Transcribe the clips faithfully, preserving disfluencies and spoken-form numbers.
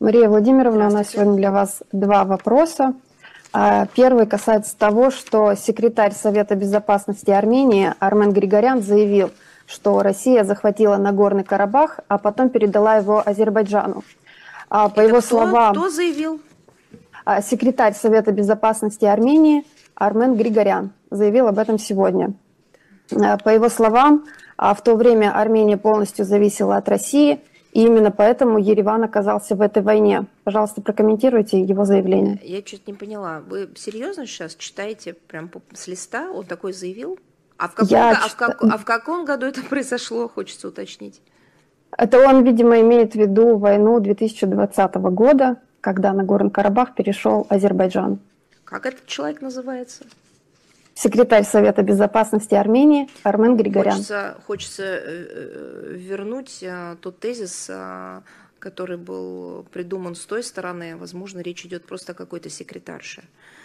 Мария Владимировна, у нас сегодня для вас два вопроса. Первый касается того, что секретарь Совета Безопасности Армении Армен Григорян заявил, что Россия захватила Нагорный Карабах, а потом передала его Азербайджану. По Это его кто? словам, Кто заявил? секретарь Совета Безопасности Армении Армен Григорян заявил об этом сегодня. По его словам, в то время Армения полностью зависела от России, и именно поэтому Ереван оказался в этой войне. Пожалуйста, прокомментируйте его заявление. Я что-то не поняла. Вы серьезно сейчас читаете прям с листа? Он такой заявил? А в каком, Я а в чит- как- а в каком году это произошло, хочется уточнить? Это он, видимо, имеет в виду войну две тысячи двадцатого года, когда Нагорный Карабах перешел Азербайджан. Как этот человек называется? Секретарь Совета Безопасности Армении Армен Григорян. Хочется, хочется э, вернуть э, тот тезис, э, который был придуман с той стороны. Возможно, речь идет просто о какой-то секретарше.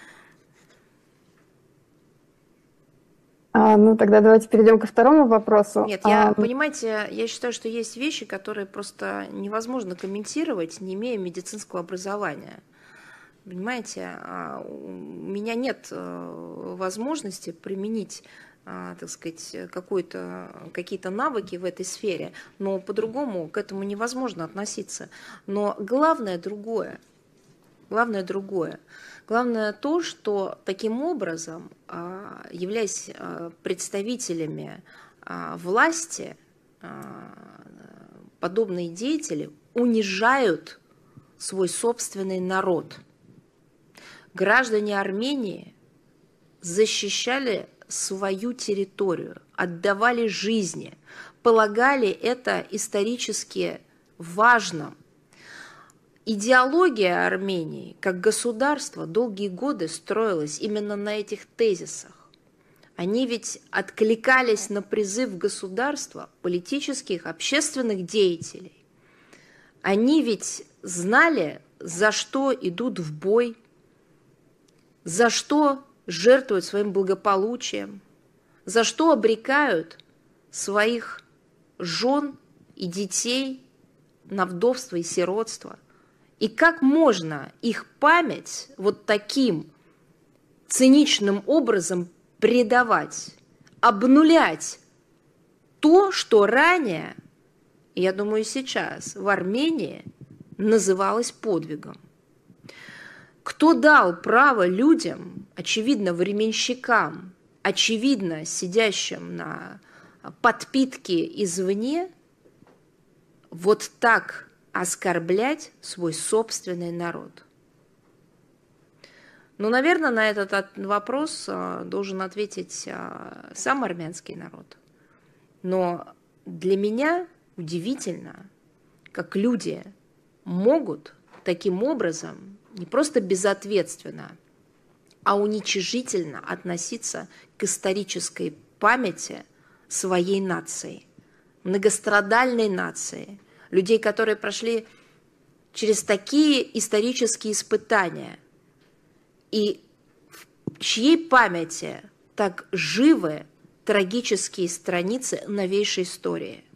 А, ну, тогда давайте перейдем ко второму вопросу. Нет, я, А, понимаете, я считаю, что есть вещи, которые просто невозможно комментировать, не имея медицинского образования. Понимаете, у меня нет возможности применить, так сказать, какой-то, какие-то навыки в этой сфере, но по-другому к этому невозможно относиться. Но главное другое. Главное другое. Главное то, что таким образом, являясь представителями власти, подобные деятели унижают свой собственный народ. Граждане Армении защищали свою территорию, отдавали жизни, полагали это исторически важным. Идеология Армении как государства долгие годы строилась именно на этих тезисах. Они ведь откликались на призыв государства, политических, общественных деятелей. Они ведь знали, за что идут в бой, за что жертвуют своим благополучием, за что обрекают своих жен и детей на вдовство и сиротство. И как можно их память вот таким циничным образом предавать, обнулять то, что ранее, я думаю, сейчас в Армении называлось подвигом. Кто дал право людям, очевидно, временщикам, очевидно, сидящим на подпитке извне, вот так оскорблять свой собственный народ? Ну, наверное, на этот вопрос должен ответить сам армянский народ. Но для меня удивительно, как люди могут таким образом не просто безответственно, а уничижительно относиться к исторической памяти своей нации, многострадальной нации, людей, которые прошли через такие исторические испытания, и в чьей памяти так живы трагические страницы новейшей истории.